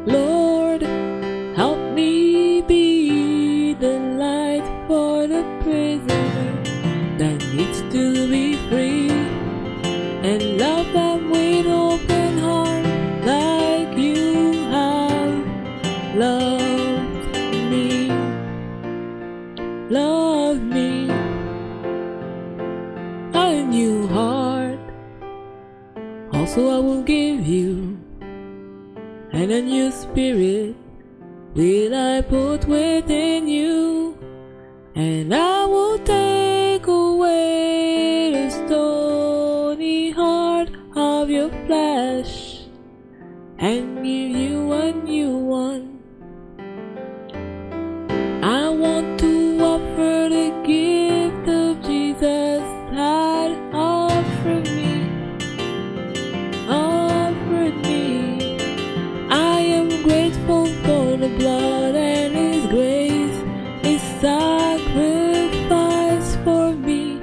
Lord, help me be the light for the prisoner that needs to be free, and love them with open heart like you have loved me. Love me. A new heart also I will give you, and a new spirit will I put within you, and I will take away the stony heart of your flesh and give you a new one. I want to offer the gift of Jesus had offered me. I am grateful for the blood and His grace, His sacrifice for me,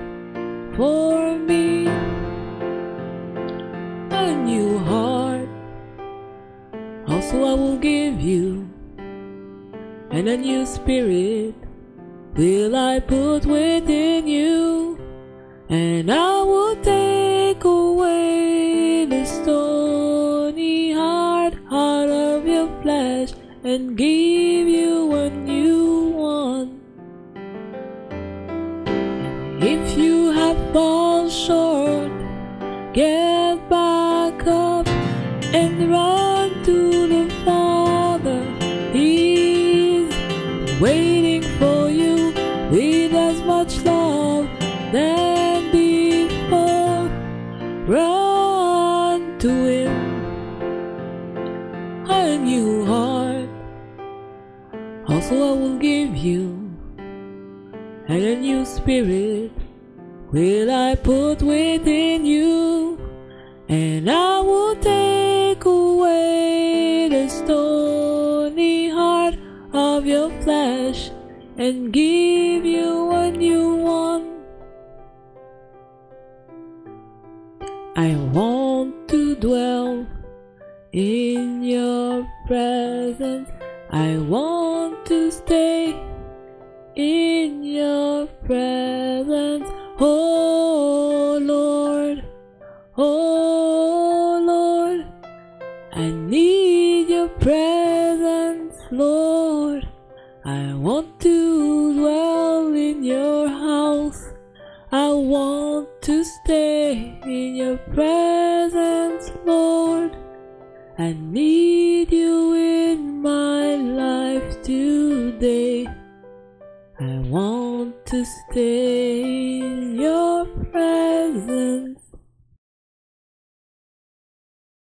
a new heart also I will give you, and a new spirit will I put within you, and I will take away the stony heart out of your flesh and give you a new one. If you have fallen short, get back up and run to the Father. He's waiting for you with as much love than before. Run to Him. A new heart also I will give you, and a new spirit will I put within you, and I will take away the stony heart of your flesh and give you a new one. I want to dwell in your presence. I want to stay in your presence. Oh Lord, I need your presence, Lord. I want to dwell in your house. I want to stay in your presence, Lord. I need you in my life today. I want to stay.